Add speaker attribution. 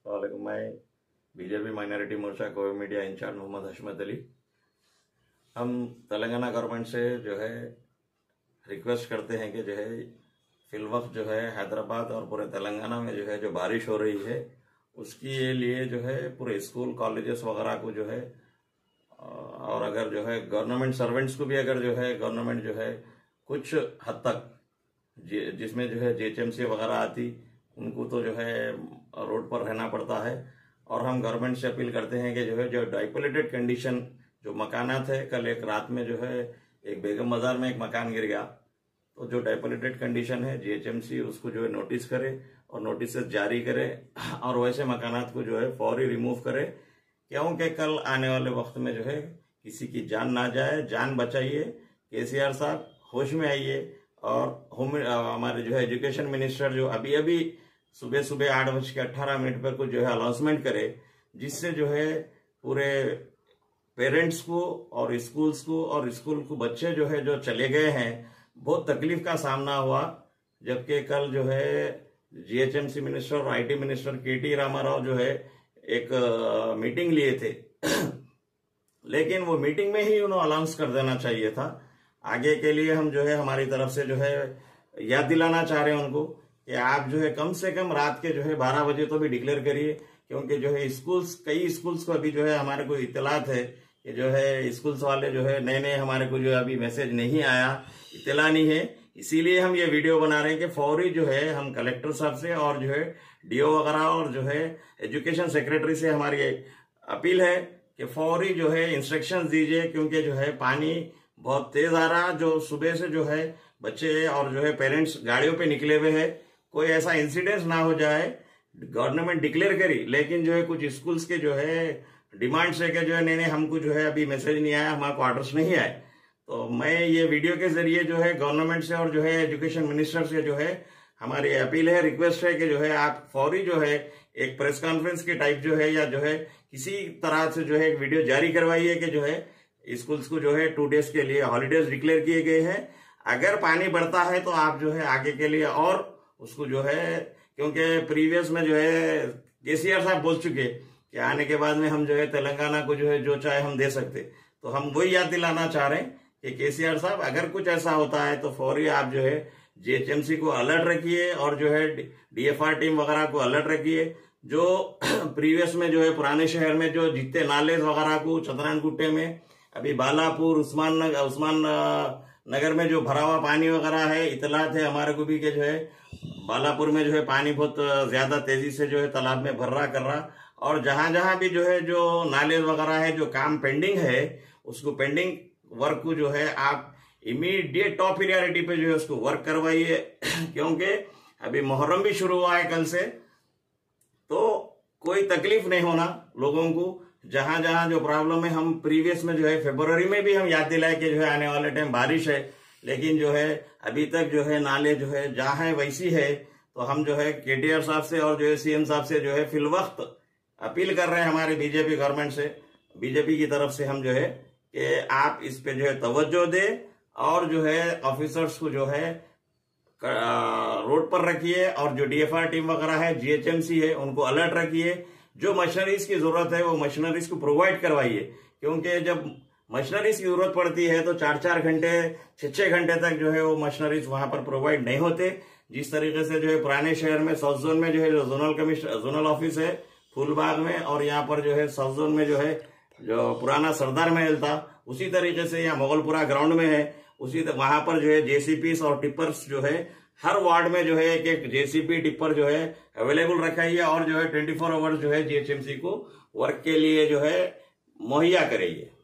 Speaker 1: वालेकुम। मैं BJP minority Morcha Covid media in-charge Mohammad Hashmat Ali. हम तेलंगाना गवर्नमेंट से जो है रिक्वेस्ट करते हैं कि जो है फिलवक्त जो है हैदराबाद और पूरे तेलंगाना में जो है जो बारिश हो रही है उसके लिए जो है पूरे स्कूल कॉलेजेस वगैरह को जो है और अगर जो है गवर्नमेंट सर्वेंट्स को भी अगर जो है गवर्नमेंट जो है कुछ हद तक जिसमें जो है जेएचएमसी वगैरह आती उनको तो जो है रोड पर रहना पड़ता है। और हम गवर्नमेंट से अपील करते हैं कि जो है जो डाइपोलेटेड कंडीशन जो मकानात है, कल एक रात में जो है एक बेगम बाजार में एक मकान गिर गया, तो जो डाइपोलेटेड कंडीशन है जेएचएमसी उसको जो है नोटिस करे और नोटिस जारी करे और वैसे मकानात को जो है फौरी रिमूव करे, क्योंकि कल आने वाले वक्त में जो है किसी की जान ना जाए। जान बचाइए। केसीआर साहब होश में आइए और हमारे जो है एजुकेशन मिनिस्टर जो अभी अभी सुबह सुबह 8:18 पर कुछ जो है अनाउंसमेंट करे, जिससे जो है पूरे पेरेंट्स को और स्कूल्स को और स्कूल को बच्चे जो है जो चले गए हैं बहुत तकलीफ का सामना हुआ। जबकि कल जो है जीएचएमसी मिनिस्टर और आईटी मिनिस्टर केटी रामाराव जो है एक मीटिंग लिए थे लेकिन वो मीटिंग में ही उन्हें अनाउंस कर देना चाहिए था। आगे के लिए हम जो है हमारी तरफ से जो है याद दिलाना चाह रहे हैं उनको कि आप जो है कम से कम रात के जो है 12 बजे तो भी डिक्लेयर करिए, क्योंकि जो है स्कूल्स कई स्कूल्स को अभी जो है हमारे को इत्तलात है कि जो है स्कूल्स वाले जो है नए हमारे को जो है अभी मैसेज नहीं आया, इत्तला नहीं है। इसीलिए हम ये वीडियो बना रहे हैं कि फौरी जो है हम कलेक्टर साहब से और जो है डीओ वगैरह और जो है एजुकेशन सेक्रेटरी से हमारी अपील है कि फौरी जो है इंस्ट्रक्शंस दीजिए, क्योंकि जो है पानी बहुत तेज आ रहा, जो सुबह से जो है बच्चे और जो है पेरेंट्स गाड़ियों पे निकले हुए हैं, कोई ऐसा इंसिडेंट ना हो जाए। गवर्नमेंट डिक्लेयर करी लेकिन जो है कुछ स्कूल्स के जो है डिमांड्स है कि जो है नहीं हमको जो है अभी मैसेज नहीं आया, हमारे को ऑर्डर्स नहीं आए। तो मैं ये वीडियो के जरिए जो है गवर्नमेंट से और जो है एजुकेशन मिनिस्टर से जो है हमारी अपील है, रिक्वेस्ट है कि जो है आप फौरी जो है एक प्रेस कॉन्फ्रेंस के टाइप जो है या जो है किसी तरह से जो है एक वीडियो जारी करवाइए कि जो है स्कूल्स को जो है 2 डेज के लिए हॉलीडेज डिक्लेयर किए गए हैं। अगर पानी बढ़ता है तो आप जो है आगे के लिए और उसको जो है, क्योंकि प्रीवियस में जो है केसीआर साहब बोल चुके कि आने के बाद में हम जो है तेलंगाना को जो है जो चाहे हम दे सकते, तो हम वही याद दिलाना चाह रहे हैं कि केसीआर साहब अगर कुछ ऐसा होता है तो फौरी आप जो है जेएचएमसी को अलर्ट रखिए और जो है डीएफआर टीम वगैरह को अलर्ट रखिए। जो प्रीवियस में जो है पुराने शहर में जो जितने नाले वगैरह को चतरानकुट्टे में अभी बालापुर उस्मान नगर में जो भरा हुआ पानी वगैरह है, इतलात है हमारे को भी कि जो है बालापुर में जो है पानी बहुत ज्यादा तेजी से जो है तालाब में भर रहा कर रहा, और जहां जहां भी जो है जो नाले वगैरह है जो काम पेंडिंग है उसको पेंडिंग वर्क को जो है आप इमीडिएट टॉप प्रायोरिटी पे जो है उसको वर्क करवाइए क्योंकि अभी मुहर्रम भी शुरू हुआ है कल से, तो कोई तकलीफ नहीं होना लोगों को। जहां जहां जो प्रॉब्लम है हम प्रीवियस में जो है फरवरी में भी हम याद दिलाए कि जो है आने वाले टाइम बारिश है, लेकिन जो है अभी तक जो है नाले जो है जहां है वैसी है। तो हम जो है केटीआर साहब से और जो है सीएम साहब से जो है फिलवक्त अपील कर रहे हैं हमारे बीजेपी गवर्नमेंट से, बीजेपी की तरफ से हम जो है कि आप इस पे जो है तवज्जो दे और जो है ऑफिसर्स को जो है रोड पर रखिए और जो डीएफआर टीम वगैरह है जीएचएमसी है उनको अलर्ट रखिए। जो मशीनरीज की जरूरत है वो मशीनरीज को प्रोवाइड करवाइए, क्योंकि जब मशीनरीज की जरूरत पड़ती है तो 4-4 घंटे 6-6 घंटे तक जो है वो मशीनरीज वहां पर प्रोवाइड नहीं होते। जिस तरीके से जो है पुराने शहर में साउथ जोन में जो है जो जोनल ऑफिस है फूलबाग में, और यहाँ पर जो है साउथ जोन में जो है जो पुराना सरदार महल था, उसी तरीके से यहाँ मोगलपुरा ग्राउंड में है, उसी वहां पर जो है जेसीपी और टिप्पर्स जो है हर वार्ड में जो है एक जेसीपी टिप्पर जो है अवेलेबल रखाइए और जो है 24 आवर्स जो है जीएचएमसी को वर्क के लिए जो है मुहैया करिए।